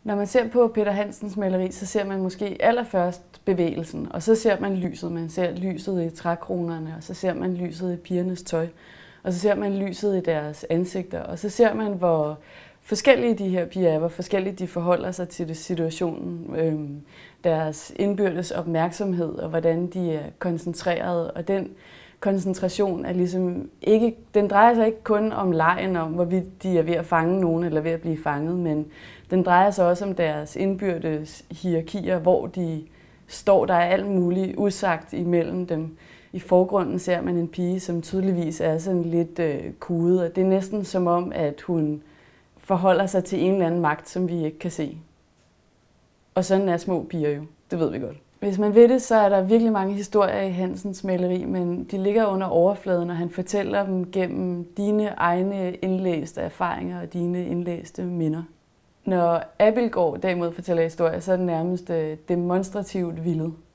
Når man ser på Peter Hansens maleri, så ser man måske allerførst bevægelsen, og så ser man lyset. Man ser lyset i trækronerne, og så ser man lyset i pigernes tøj, og så ser man lyset i deres ansigter, og så ser man, hvor forskellige de her piger er, hvor forskellige de forholder sig til situationen, deres indbyrdes opmærksomhed, og hvordan de er koncentreret, og den koncentration er ligesom ikke, den drejer sig ikke kun om legen, om hvorvidt de er ved at fange nogen eller ved at blive fanget, men den drejer sig også om deres indbyrdes hierarkier, hvor de står. Der er alt muligt usagt imellem dem. I forgrunden ser man en pige, som tydeligvis er sådan lidt kudet, og det er næsten som om, at hun forholder sig til en eller anden magt, som vi ikke kan se. Og sådan er små piger jo, det ved vi godt. Hvis man ved det, så er der virkelig mange historier i Hansens maleri, men de ligger under overfladen, og han fortæller dem gennem dine egne indlæste erfaringer og dine indlæste minder. Når Abildgaard derimod fortæller historier, så er det nærmest demonstrativt vildt.